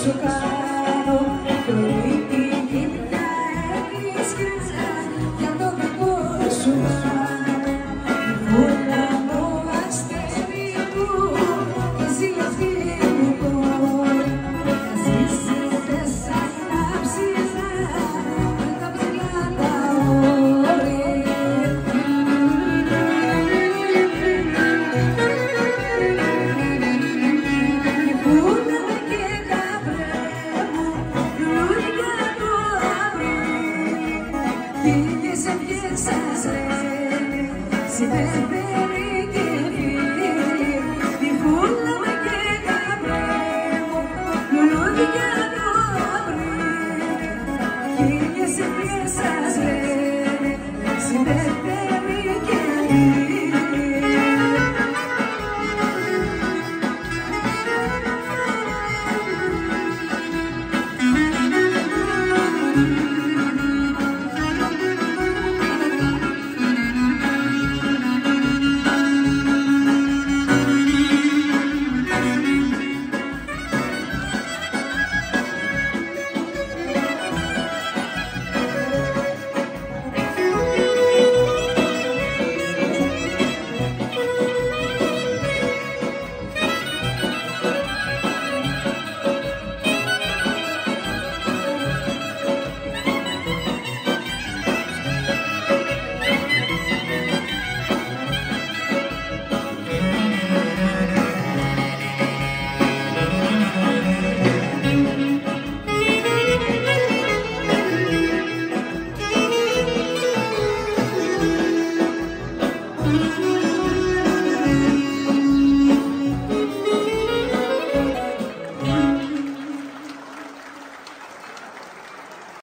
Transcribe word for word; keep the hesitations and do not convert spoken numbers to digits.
σου κάνω κι όλη τη γυμνά έσκριζα για το δικό σου πάνω. Βούλα μου αστέρι μου, η ζηλευτή μου κόρη, να ζήσετε σαν να ψήζα με τα ψηλά τα όρη. Πήγες ευχές ρε, συμπεριφέρει και φίλη, τη φούλα με και καπρέ μου, λουλούδια